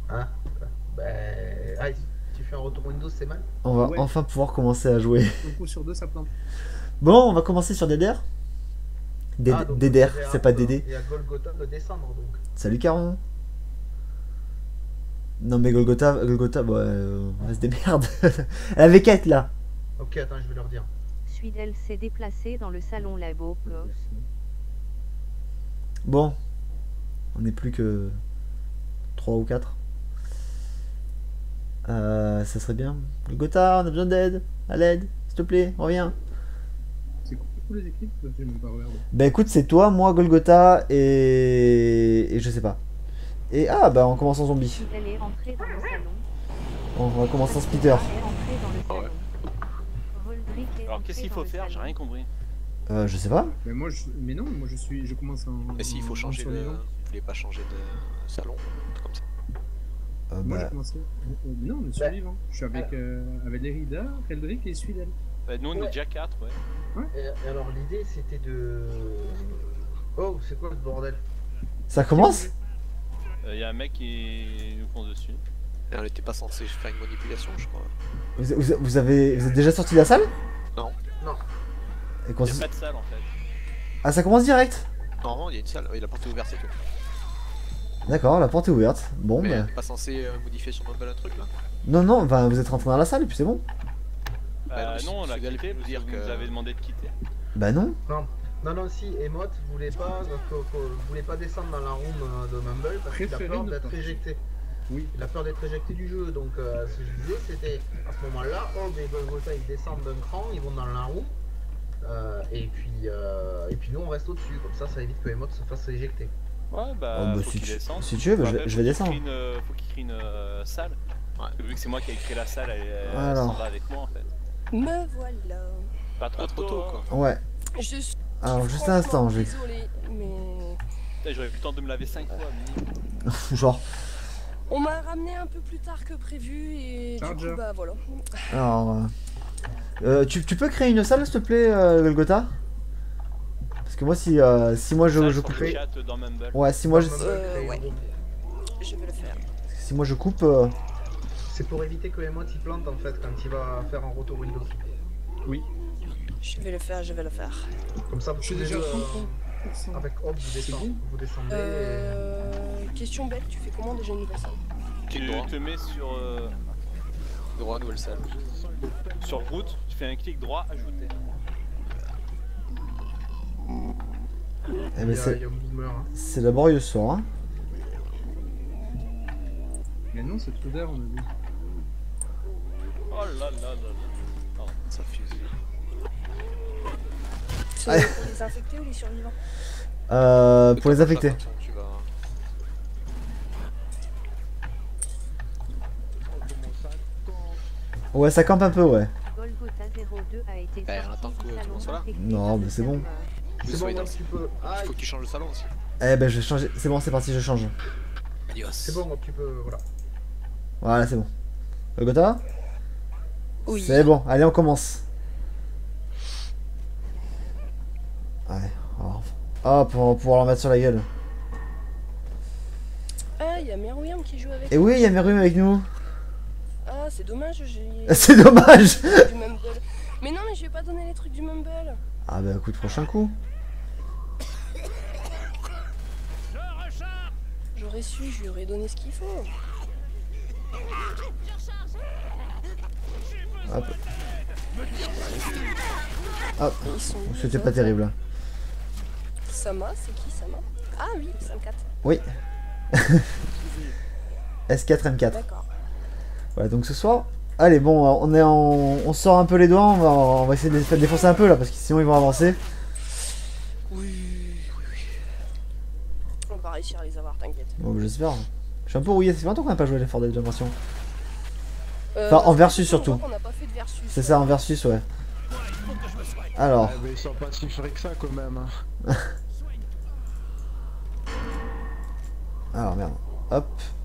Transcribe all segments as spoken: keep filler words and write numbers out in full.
Hein? Bah, ah, si tu fais un retour Windows, c'est mal? On va Ouais. enfin pouvoir commencer à jouer. Un coup sur deux, ça plante. Bon, on va commencer sur Deder. Ah, Ded- donc on Deder, dirait c'est à, pas euh, Dédé. et à Golgotha de descendre, donc. Salut Caron. Non mais Golgotha, Golgotha, bah, euh, on se démerde. Elle avait qu'à être là. Ok, attends, je vais leur dire. Suidel s'est déplacé dans le salon Labo Plus. Bon, on n'est plus que trois ou quatre. Euh, ça serait bien. Golgotha, on a besoin d'aide. À l'aide, s'il te plaît, reviens. C'est quoi tous les équipes? J'ai même pas regardé. Bah écoute, c'est toi, moi, Golgotha et... et je sais pas. Et ah, bah on commence en zombie. Suidel est rentré dans le salon. On va commencer en spitter. Est rentré dans le Ah ouais. salon. Voldrick est Alors rentré qu'est-ce qu'il dans faut le faire? J'ai salon. rien compris. Euh, je sais pas. Mais moi, je... mais non, moi je suis, je commence en. Mais s'il faut en- changer en de... survivant. Vous voulez pas changer de salon? un truc comme ça. Euh, Moi j'ai bah, commencé. euh, non, le survivant. Je suis avec euh, avec Derrida, Eldrick et Suidel. Bah, nous on est Ouais. déjà quatre, ouais. Et, et alors, l'idée, c'était de. Oh, c'est quoi ce bordel? ça commence. Il euh, y a un mec qui nous fonce dessus. Et on était pas censé faire une manipulation, je crois. Vous, vous- vous avez, vous êtes déjà sorti de la salle? Non. Non. Et qu'on Il y se- a pas de salle en fait. Ah, ça commence direct. Normalement il y a une salle, oui, la porte est ouverte, c'est tout. D'accord, la porte est ouverte. Bon, Mais bah... on est pas censé euh, modifier sur Mumble un truc là? Non, non, bah, vous êtes rentré dans la salle et puis c'est bon. Bah, Euh, non, non, on a Suidel quitté, peut vous dire dire que vous avez demandé de quitter. Bah non. Non. Non, non, si, Emote voulait pas, que- que- voulait pas descendre dans la room euh, de Mumble parce qu'il a Préféré peur ne d'être pas. éjecté. Oui. Il a peur d'être éjecté du jeu, donc euh, ce que je disais, c'était à ce moment-là, oh, des Golgotha ils descendent d'un cran, ils vont dans la room, euh, et, puis, euh, et puis nous on reste au-dessus, comme ça ça évite que Emote se fasse éjecter. Ouais, bah, Oh, bah, faut si, qu'il tu... descende. si tu veux, bah, je, Bah, vais- faut je vais qu'il descendre. crée une, euh, Faut qu'il crée une euh, salle. Ouais. Parce que vu que c'est moi qui ai créé la salle, elle, elle Alors. s'en va avec moi en fait. Me voilà. Pas trop, Ah, pas trop tôt quoi. Ouais. Je suis Alors, juste un instant, je vais... désolée, mais Putain, j'aurais pu le temps de me laver cinq fois, minimum. Genre... on m'a ramené un peu plus tard que prévu et du Charger. coup bah voilà. Alors... euh, euh, tu, tu peux créer une salle, s'il te plaît, euh, Golgotha? Parce que moi, si, euh, si moi je, Ça, je sur coupe... le chat dans Mumble. Ouais, si moi je, Mumble, Euh, créer une ouais. room. Je vais le faire. si moi je coupe... euh, C'est pour éviter que Emote il plante en fait quand il va faire un retour Windows. Oui. Je vais le faire, je vais le faire. Comme ça vous Je suis pouvez déjà à euh, trente pour cent. avec Hop vous descendez, bon vous descendez. Euh... Question bête, tu fais comment déjà une nouvelle salle? Tu te mets sur euh, droit, nouvelle salle. Sur route, tu fais un clic droit, ajouter. Eh et, ben, il, y a, c'est il y a un boomer. Hein. c'est laborieux ce soir, hein. Mais non, c'est trop d'air, on a vu. Oh là là là là. Oh, ça fuse. C'est Allez. pour les infectés ou les survivants? Euh, pour les affecter. Tu vas... Ouais, ça campe un peu, ouais. Golgotha zéro deux a été Bah, on sorti attend du que tout le salon monde soit là. infecté Non, par mais le c'est bon. serveur. Vous C'est bon, soyez Hop, dans- tu peux. Il Ah, faut que tu changes de salon aussi. Eh ben, je vais changer. C'est bon, c'est parti, je change. Adios. c'est bon, Hop, tu peux. Voilà. Voilà, c'est bon. Golgotha? Oui. C'est bon, allez, on commence. Ouais, alors... hop, on va pouvoir leur mettre sur la gueule. Ah, il y a Meruem qui joue avec. Et oui, il y a Meruem avec nous. Ah, c'est dommage, j'ai C'est dommage. du Mumble. Mais non, mais je vais pas donner les trucs du Mumble. Ah bah écoute, prochain coup. J'aurais su, je lui aurais donné ce qu'il faut. Hop. Hop, Ils sont où, c'était les pas autres terrible. Sama, c'est qui Sama? Ah oui, Sam quatre. Oui. S quatre M quatre. D'accord. Voilà, donc ce soir... Allez, bon, on est en... on sort un peu les doigts, on va, on va essayer de les faire défoncer un peu là, parce que sinon ils vont avancer. Oui, oui, oui. On va réussir à les avoir, t'inquiète. Bon, bah, j'espère. Je suis un peu rouillé, ça fait longtemps qu'on n'a pas joué à l'effort, j'ai l'impression. Euh, Enfin, en versus, on voit surtout. qu'on n'a pas fait de versus. C'est ça, en versus, ouais. Alors, Ah, mais ils sont pas si frais que ça quand même. Hein. alors merde. Hop.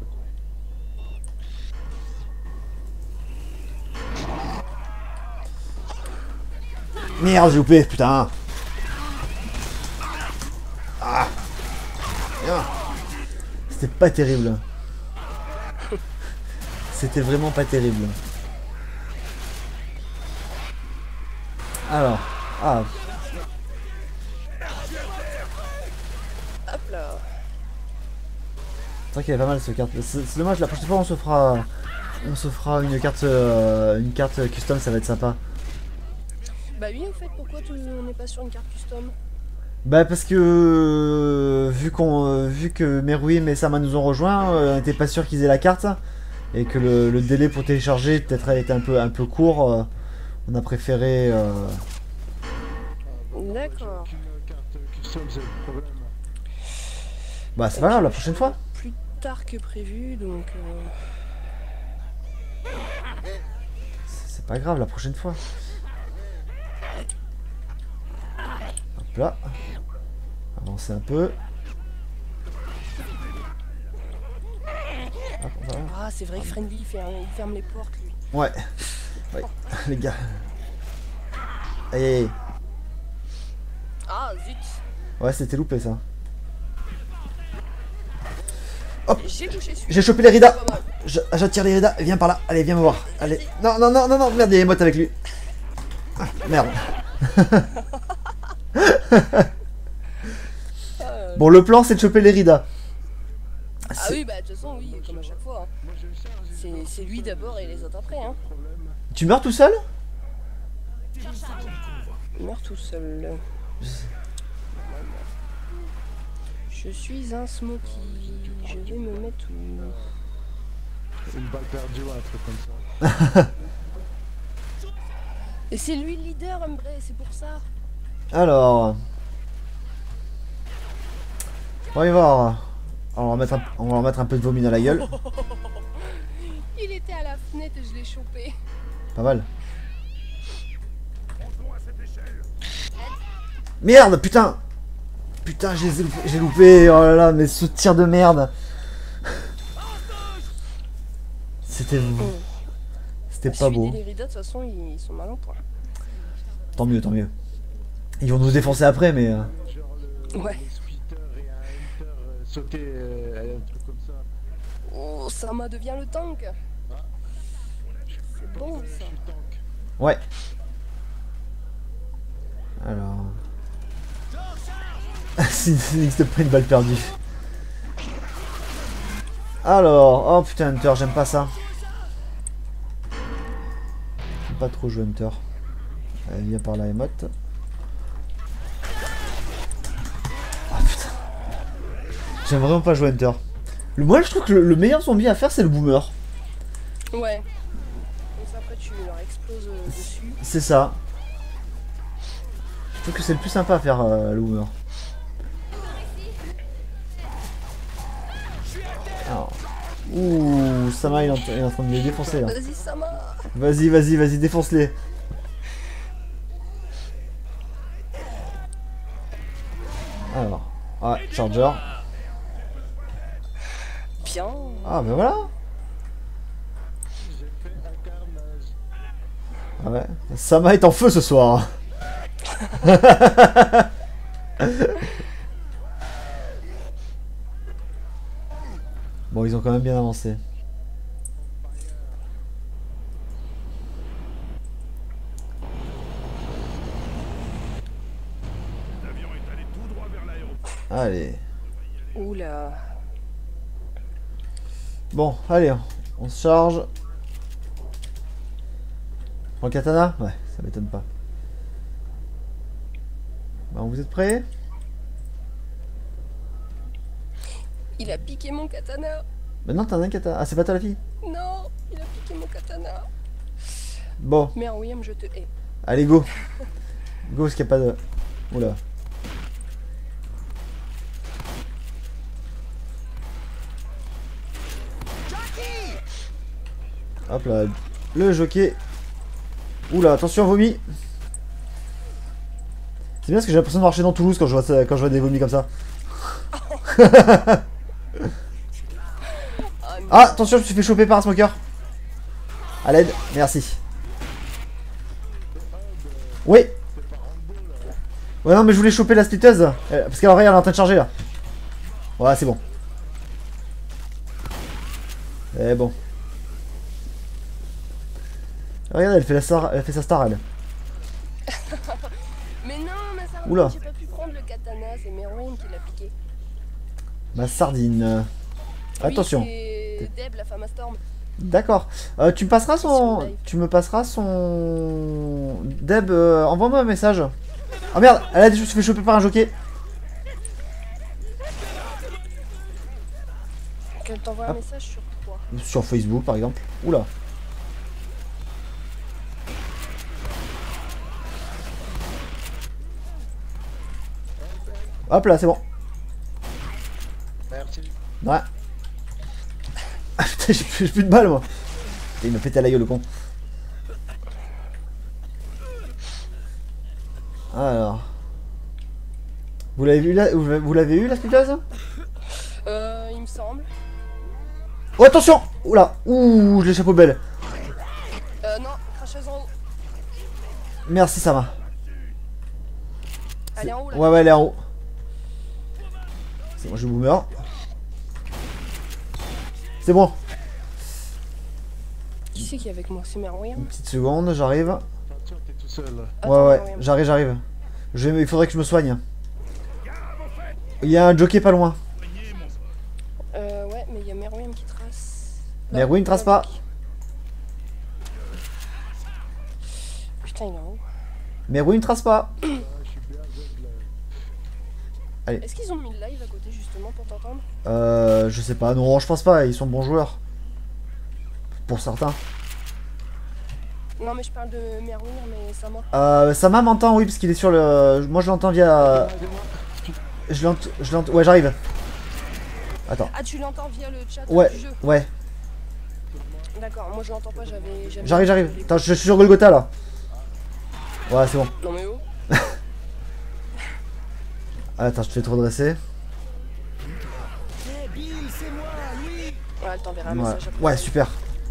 Merde, j'ai loupé, putain. Ah. Bien. C'était pas terrible. C'était vraiment pas terrible. Alors, ah, Hop là. c'est vrai qu'il y avait pas mal ce carte. C'est c'est dommage, la prochaine fois on se fera, on se fera une carte, euh, une carte custom, ça va être sympa. Bah oui, en fait, pourquoi tu- on n'est pas sur une carte custom? Bah parce que euh, vu qu'on, euh, vu que Meruim et Sama nous ont rejoints, euh, on n'était pas sûr qu'ils aient la carte et que le, le délai pour télécharger peut-être a été un peu, un peu court. Euh, on a préféré. Euh... D'accord. Une carte custom, c'est le problème. Bah c'est pas grave, la prochaine fois. Plus tard que prévu, donc... euh, C'est c'est pas grave, la prochaine fois. Hop là. Avancer un peu. Hop, on va- Ah, c'est vrai que Friendly, il, fait un- il ferme les portes, lui. Ouais. Ouais. Les gars. Aïe aïe aïe. Ah, zut. Ouais, c'était loupé ça. J'ai touché celui-là. J'ai chopé les Rida. Pas mal. Je- J'attire les Rida. Viens par là. Allez, viens me voir. Allez. Non, non, non, non, non. Merde, il y a les mottes avec lui. Ah, merde. Euh, Bon, le plan, c'est de choper les Rida. Ah C'est- oui, bah de toute façon, oui, comme à chaque fois. hein. Moi je charge, C'est c'est lui d'abord et les autres après. Hein. problème. Tu meurs tout seul? Il meurt tout seul. Je suis un smoky. Je vais me mettre où? Une balle perdue ou un truc comme ça. Et c'est lui le leader, Umbré, c'est pour ça. Alors. On va y voir. On va remettre un, on va remettre un peu de vomi dans la gueule. Il était à la fenêtre et je l'ai chopé. Pas mal. Merde, putain. Putain, j'ai loupé, j'ai loupé. Oh là là, mais ce tir de merde. C'était... C'était pas Celui beau. des Lyrida, de toute façon, ils, ils sont mal en point. Tant mieux, tant mieux. Ils vont nous défoncer après, mais... euh, Genre le, Ouais. le splitter et un hunter euh, sauter, euh, un truc comme ça. Oh, Sama devient le tank. C'est bon, Je ça. suis tank. Ouais. Alors... Si Nix te prend une balle perdue. Alors... Oh putain, Hunter, j'aime pas ça. J'aime pas trop jouer Hunter. Allez, viens par la émote. Ah putain. J'aime vraiment pas jouer Hunter. Le, moi je trouve que le, le meilleur zombie à faire c'est le boomer. Ouais. Donc ça, après, tu leur exploses euh, dessus. C'est ça. Je trouve que c'est le plus sympa à faire euh, le boomer. Alors. Ouh, Sama il est en, il est en train de les défoncer là. Vas-y, Sama. Vas-y, vas-y, vas-y, défonce-les. Alors, ah, charger. Bien. Ah, ben voilà. J'ai fait un carnage. Ah ouais. Sama est en feu ce soir. Bon, ils ont quand même bien avancé. Allez. Oula. Bon, allez, on se charge. On prend le katana? Ouais, ça m'étonne pas. Bon, vous êtes prêts? Il a piqué mon katana. Bah non, t'as un katana. Ah, c'est pas toi la fille? Non, il a piqué mon katana. Bon, Merde, William, je te hais. allez, go. Go, parce qu'il n'y a pas de... Oula. Hop là, le jockey. Oula, attention, vomi. C'est bien parce que j'ai l'impression de marcher dans Toulouse quand je vois, ça, quand je vois des vomis comme ça. Ah, attention, je me suis fait choper par un smoker. À l'aide, merci. Oui. Ouais, non, mais je voulais choper la splitteuse. euh, Parce qu'elle elle est en train de charger là. Ouais, c'est bon. Eh bon. Regarde, elle fait la star, elle fait sa star elle. Mais non, ma sardine, Oula. j'ai pas pu prendre le katana, c'est Meruem qui l'a piqué. Ma sardine. Attention. Oui, c'est Deb, la femme à Storm. D'accord. Euh, tu me passeras Sur son. le live. Tu me passeras son. Deb, euh, envoie-moi un message. Ah merde, elle a déjà se fait choper par un jockey. Qu'elle t'envoie Ah. un message sur quoi? Sur Facebook par exemple. Oula. Hop là, c'est bon. Merci. Ouais. Ah putain, j'ai plus, j'ai plus de balles moi. Et il m'a pété à la gueule le con. Alors. Vous l'avez vu là? Vous l'avez eu la splitteuse? Euh, il me semble. Oh attention! Oula! Ouh, je l'échappe aux belles. Euh, non, cracheuse en haut. Merci Sama. Elle est en haut là. Ouais ouais, elle est en haut. C'est bon, je boomer. C'est bon. Qui c'est qui est avec moi? C'est Meruem? Une petite seconde, j'arrive. Attention, t'es tout seul. Attends, Ouais ouais, Meruem. j'arrive, j'arrive. Je vais- Il faudrait que je me soigne. Il y a un jockey pas loin. Euh, ouais, mais il y a Meruem qui trace. Mais Ruin ne trace pas. Putain, il est en haut. Mais Ruin ne trace pas. Ah, je suis bien aveugle. Est-ce qu'ils ont mis le live à côté justement pour t'entendre? Euh, je sais pas. Non, je pense pas. Ils sont bons joueurs. Pour certains. Non, mais je parle de Meruem, mais ça m'a. Euh, Sama m'entend, oui, parce qu'il est sur le. Moi, je l'entends via. Je l'entends. Je l'entends. Ouais, j'arrive. Attends. Ah, tu l'entends via le chat Ouais, du jeu? ouais. D'accord, moi je l'entends pas, j'avais. j'avais- J'arrive, j'arrive. Attends, je, je suis sur Golgotha là. Ouais, c'est bon. Non, mais oh. Ah, attends, je te fais te redresser. Ouais, elle t'enverra un Ouais, message après. ouais, super.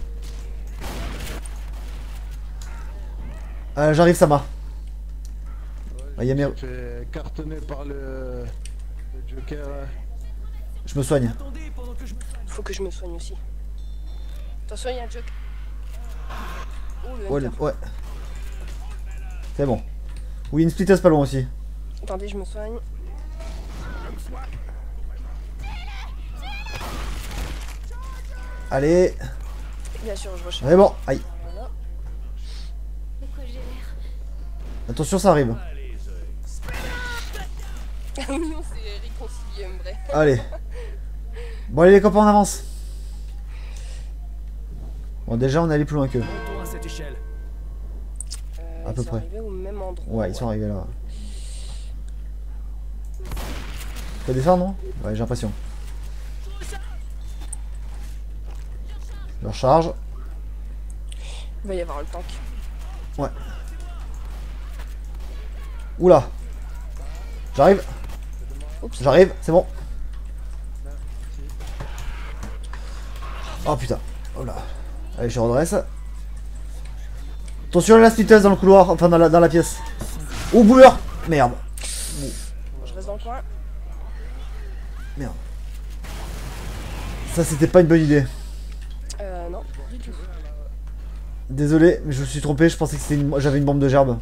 Euh, j'arrive, Sama. Ah, y a mes- Je fait cartonner par le, le Joker. Je me soigne. Faut que je me soigne aussi. Attention, il y a un joke. Oh, le Ouais, hunter. le- ouais. C'est bon. Oui, une splitteuse pas loin aussi. Attendez, je me soigne. Allez. Bien sûr, je recherche. C'est bon. Aïe. Voilà. Attention, ça arrive. Ah oui, on s'est réconcilié, en vrai. Allez. Bon, allez, les copains, on avance. Bon, déjà, on est allé plus loin qu'eux. Euh, À ils peu sont près. arrivés au même endroit. Ouais, ils sont arrivés là. Faut descendre, non? Ouais, j'ai l'impression. Je recharge. Il va y avoir le tank. Ouais. Oula. J'arrive. Oups. J'arrive, c'est bon. Oh putain. Oh là. Allez, je redresse. Attention, la splitteuse dans le couloir, enfin dans la, dans la pièce. Oh, boomer. Merde. Je reste dans le coin. Merde. Ça, c'était pas une bonne idée. Euh, non, du tout. Désolé, mais je me suis trompé, je pensais que c'était une... j'avais une bombe de gerbe.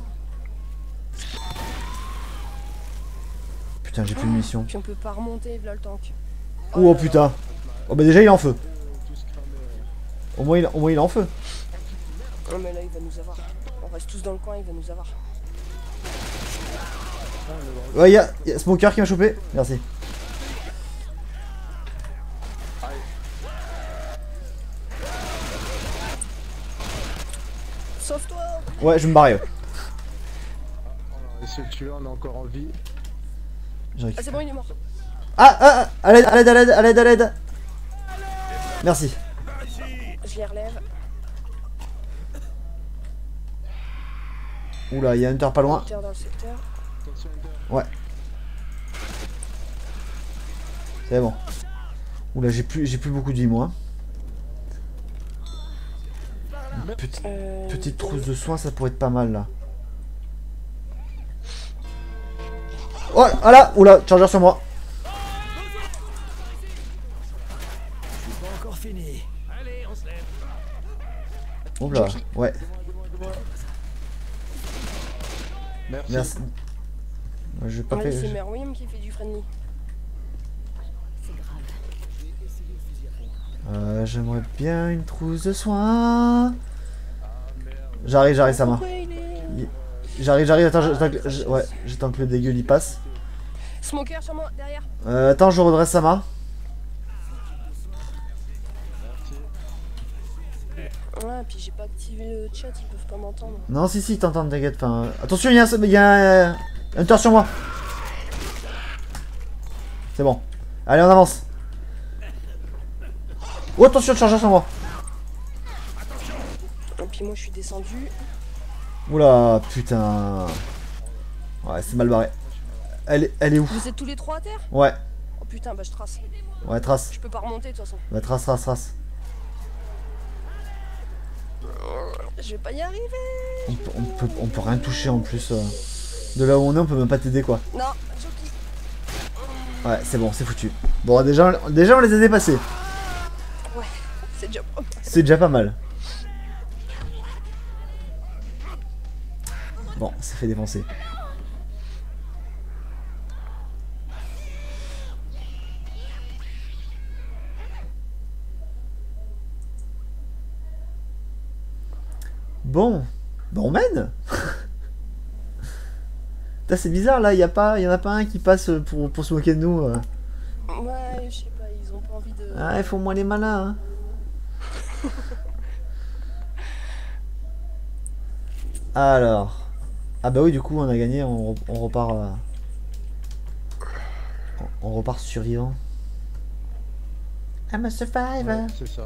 Putain, j'ai plus de munitions. Puis on peut pas remonter, là le tank. Oh, là là. putain. Oh bah déjà il est en feu. Tous cramés. Au moins il, au moins il est en feu. Non, mais là il va nous avoir. On reste tous dans le coin, il va nous avoir. Ouais, y'a y a Smoker qui m'a chopé. Merci. Sauve-toi! Ouais, je vais me barrer. Ouais. Et ce tueur, on est encore en vie. Je Ah, récupère. c'est bon, il est mort. Ah, ah, ah, à l'aide, à l'aide, à l'aide, à l'aide, à l'aide. Merci. Je les relève. Oula, il y a Hunter pas loin. Hunter dans le secteur. Attention, Hunter. Ouais. C'est bon. Oula, j'ai plus, j'ai plus beaucoup de vie moi. Petit- Euh, petite trousse de soins, ça pourrait être pas mal là. Oh, ah là, oula, chargeur sur moi. Ouh là, ouais. Merci. Merci. Moi, j'ai pas Ouais, fait. c'est je- Mère William qui fait du friendly. Euh, J'aimerais bien une trousse de soins. J'arrive, j'arrive, ça m'a. Pourquoi il est... J'arrive, j'arrive, attends, j'attends que, je- ouais, j'attends que le dégueu y passe. Smoker sur moi, derrière. Euh, attends, je redresse Sama. Ouais, puis j'ai pas activé le chat, ils peuvent pas m'entendre. Non, si, si, t'entends, t'inquiète. Enfin, euh, attention, il y a un, il y a un, un Hunter sur moi. C'est bon. Allez, on avance. Oh, attention, le chargeur sur moi. Et puis moi je suis descendu. Oula, putain. Ouais, c'est mal barré. Elle est, elle est où? Vous êtes tous les trois à terre? Ouais, Oh putain, bah je trace. ouais, trace. Je peux pas remonter de toute façon. Bah, trace, trace, trace. Je vais pas y arriver. On, peut- on peut, on peut rien toucher en plus. euh. De là où on est, on peut même pas t'aider quoi. Non, Joki. Ouais, c'est bon, c'est foutu. Bon, déjà, déjà on les a dépassés. Ouais, c'est déjà pas mal. C'est déjà pas mal. Bon, ça fait défoncer. Bon, bon on mène. Putain, c'est bizarre là, y a pas, y en a pas un qui passe pour, pour se moquer de nous. euh. Ouais, je sais pas, ils ont pas envie de... Ah, il faut moins les malins. Hein. Alors, ah bah oui, du coup on a gagné, on, on repart, euh, on, on repart survivant. I'm a survivor. Ouais, c'est ça.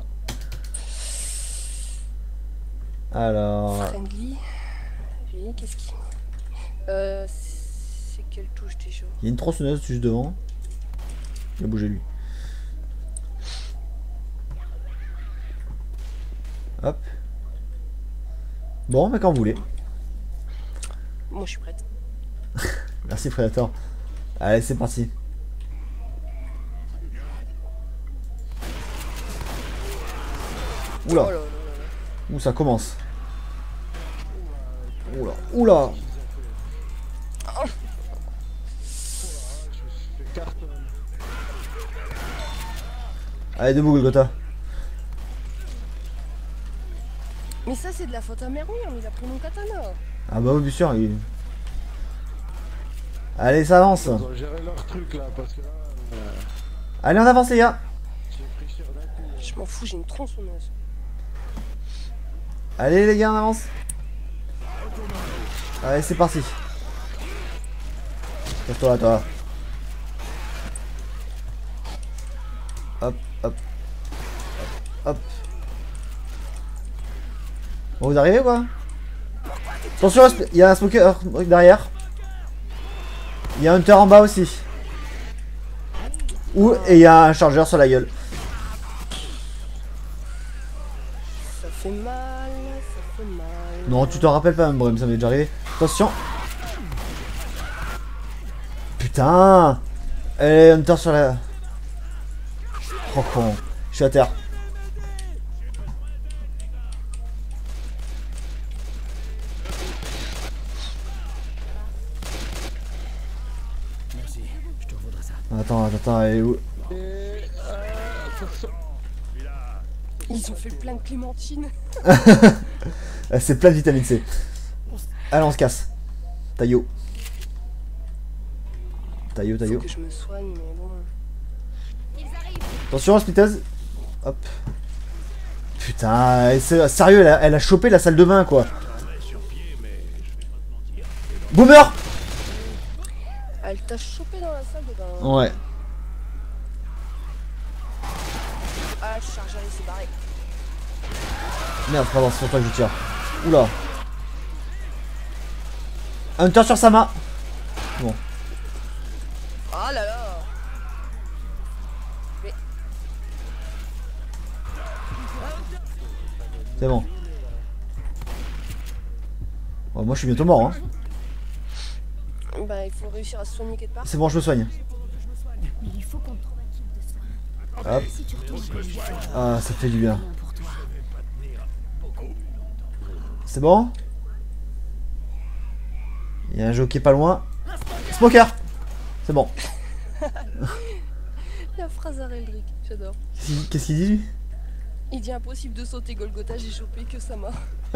Alors, Friendly. Oui, qu'est-ce qui... Euh... C'est quelle touche déjà? il y a une tronçonneuse juste devant. Il a bougé lui. Hop. Bon, mais quand vous voulez. Moi je suis prête. Merci Predator. Allez, c'est parti. Oula, Oh là là là là. où ça commence. Oula, oula. Allez, debout Golgotha. Mais ça c'est de la faute à Mère William, il a pris mon katana. Ah bah oui, bien sûr. Il... Allez, ça avance. Ils ont géré leur truc là parce que là. Euh, Allez, on avance les gars. j'ai pris cher d'un coup. Je m'en fous, j'ai une tronçonneuse. Allez les gars, on avance. Allez, c'est parti. Casse-toi là, toi. Hop, hop. Hop, hop. Bon, vous arrivez ou quoi? Attention, il y a un smoker derrière. Il y a un hunter en bas aussi. Ouh, et il y a un chargeur sur la gueule. Ça fait mal, ça fait mal. Non, tu t'en rappelles pas même, Brem, ça m'est déjà arrivé. Attention. Putain. Et hunter sur la... Oh con. Je suis à terre. Attends, attends, attends, elle est où? Et. Euh, attention. Ils ont fait plein de clémentines. C'est plein de vitamine C. Allez, on se casse. Taillot. Taillot, Faut taillot. que je me soigne, mais bon. Attention, hospiteuse. Hop. Putain, elle- c'est- sérieux, elle a, elle a chopé la salle de bain, quoi. Boomer. Elle t'a chopé dans la salle de bain. Ouais. Ah, le chargeur il s'est barré. Merde, pardon, c'est sur toi que je tire. Oula. Hunter sur Sama. Bon. Ah là là. C'est bon. Bon, moi je suis bientôt mort, hein. Bah, il faut réussir à se soigner quelque part. C'est bon, je me soigne. Mais il faut qu'on te trouve un kit de soins. Hop. Si tu retournes comme il faut, Ah, ça fait du bien. rien pour toi. C'est bon? Il y a un jockey pas loin. Smoker! C'est bon. La phrase à Reldrick, j'adore. Qu'est-ce qu'il dit lui? Il dit impossible de sauter Golgotha, j'ai chopé que ça m'a.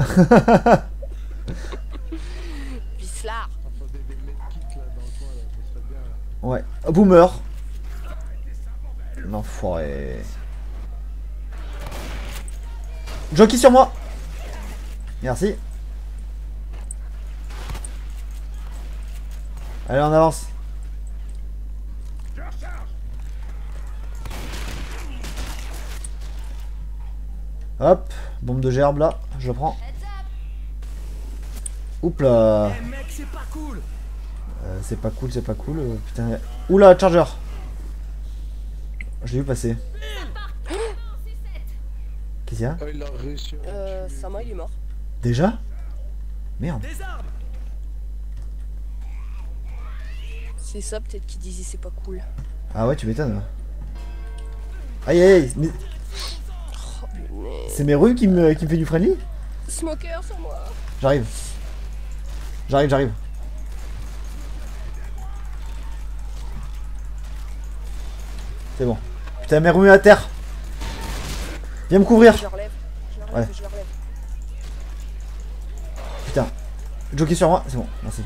Vislar. Attendez des medkits là dans le coin là, ça serait bien là. Ouais. Oh, boomer. L'enfoiré. Jockey sur moi. Merci. Allez, on avance. Hop, bombe de gerbe là, je le prends. Oups là. Eh mec, c'est pas cool. Euh, c'est pas cool, c'est pas cool. euh, Putain. Oula, charger. Je l'ai vu passer. Qu'est-ce qu'il y a? Oh, il a réussi. à Euh, tuer. Sama il est mort. Déjà? Merde. Des armes. C'est ça peut-être qui disait c'est pas cool. Ah ouais, tu m'étonnes. Aïe aïe aïe, mais Oh punaise. c'est Meru qui me, qui me fait du friendly? Smoker sur moi. J'arrive. J'arrive, j'arrive. C'est bon. Putain, Meru est à terre. Viens me couvrir. Je le relève. Je le relève, Ouais. je le relève. Putain. Jockey sur moi, c'est bon, merci.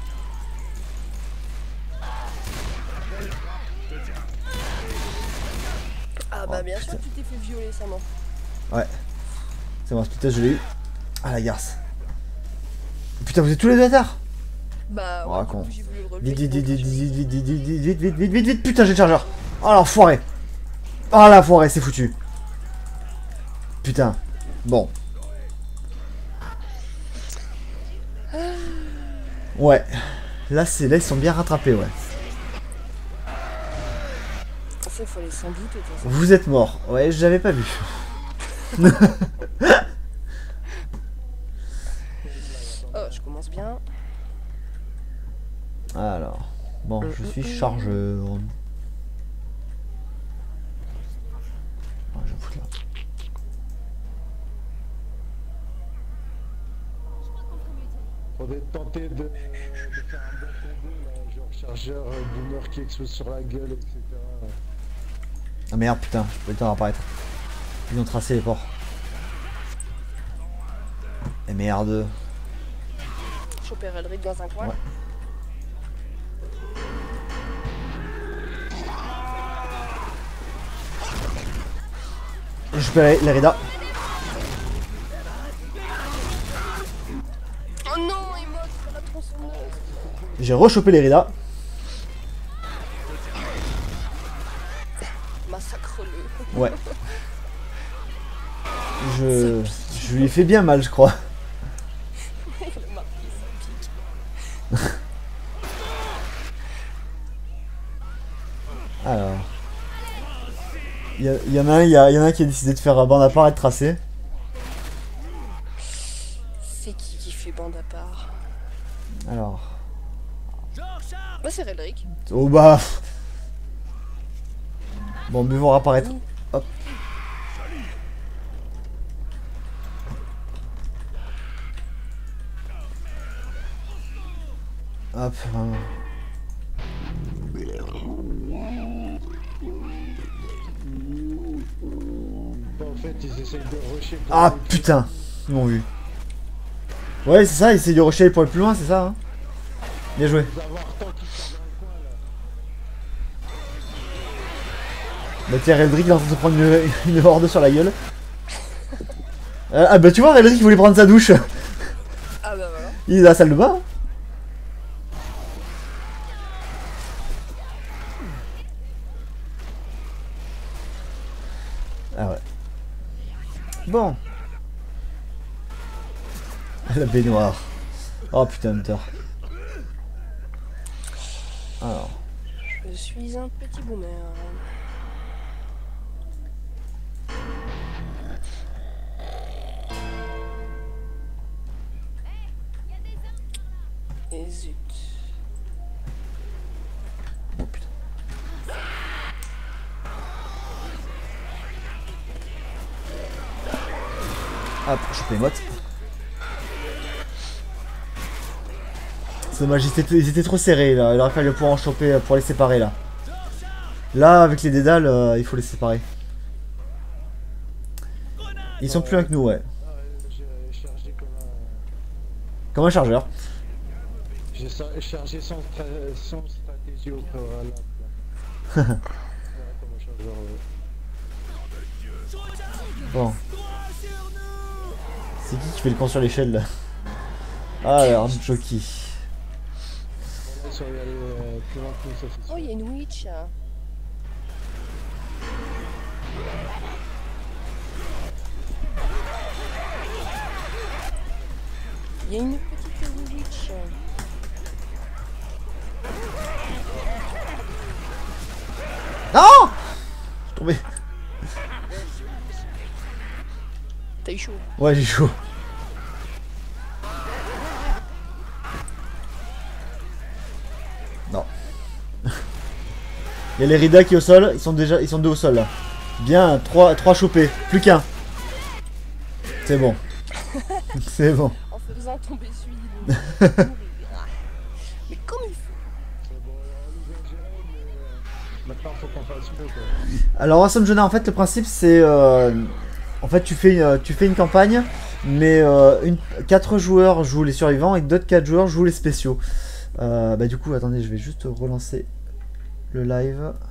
Ah bah Oh, bien sûr putain. tu t'es fait violer Sama. Ouais. C'est bon, putain, je l'ai eu. Ah la garce. Putain, vous êtes tous les deux à terre? Bah Oh, ouais, du con. coup, j'ai voulu le relever. Vite, vite, vite, donc vite, je- vite, vite, vite, vite, vite, vite, vite, vite, vite, vite, putain, j'ai le chargeur. Oh l'enfoiré. Oh l'enfoiré, c'est foutu. Putain. Bon. Ouais. Là, c'est là, ils sont bien rattrapés, ouais. Ça il fallait sans doute de toute façon. Vous êtes mort. Ouais, j'avais pas vu. Oh je commence bien. Alors. Bon, je suis chargeur. Ah, je vais foutre là. Faudrait tenter de, de faire un bon combo là, genre chargeur, euh, boomer qui explose sur la gueule, et cetera. Ah merde, putain, j'ai pas eu le temps d'apparaître. Ils ont tracé les ports. Et merde. Choper Reldrick dans un coin. Ouais. Je peux les Rida. Oh non il m'a fait la tronçonneuse. J'ai rechopé les Rida. Massacre-le. Ouais. Je... Je lui ai fait bien mal, je crois. Il m'a pris sa pique. Alors. Il y, a- il y en a un, il y, a- il y en a un qui a décidé de faire un bande à part et de tracer. C'est qui qui fait bande à part? Alors. Bah c'est Reldrick. Oh bah. Bon, mais vont apparaître. Hop. Hop. Hein. Bon, en fait, ils essayent de rusher pour Ah aller plus- putain. Ils m'ont vu. Ouais, c'est ça, essayer de rusher pour aller plus loin, c'est ça. Hein. Bien joué. Vous avoir tant qu'ils sont dans le coin là. Bah tiens, Reldrick il est en train de se prendre une, une horde sur la gueule. Euh, ah bah tu vois, Reldrick il voulait prendre sa douche. Ah bah voilà. Il est dans la salle de bain. Ah ouais. Bon. La baignoire. Oh putain, Hunter. Alors. Je suis un petit boomer. Et zut. Oh putain. Hop, je fais motte. C'est dommage, ils étaient, ils étaient trop serrés là. Il aurait fallu pouvoir en choper pour les séparer là. Là, avec les dédales, euh, il faut les séparer. Ils sont plus loin que nous, ouais. Ah, j'ai chargé comme un... Comme un chargeur. J'ai sa- chargé sans, stra- sans stratégie au préalable. Ouais, comme un chargeur, ouais. Bon. C'est qui qui fait le con sur l'échelle là? Ah, alors, Jockey. Ils sont allés euh, plus loin que nous, ça c'est sûr. Oh, il y a une witch. Il y a une petite witch. Non! Je suis tombé. T'as eu chaud. Ouais, j'ai chaud. Non. Il y a les Rida qui est au sol, ils sont déjà ils sont deux au sol là. Bien, trois, trois chopés, plus qu'un. C'est bon. C'est bon. En faisant tomber celui de mourir. Mais comme il faut. C'est bon, on nous a géré, mais euh, maintenant faut qu'on fasse mieux quoi. Alors Awesome Jonah, en fait le principe c'est euh, en fait tu fais une, tu fais une campagne mais euh, une, quatre joueurs jouent les survivants et d'autres quatre joueurs jouent les spéciaux. Euh, bah du coup attendez, je vais juste relancer le live.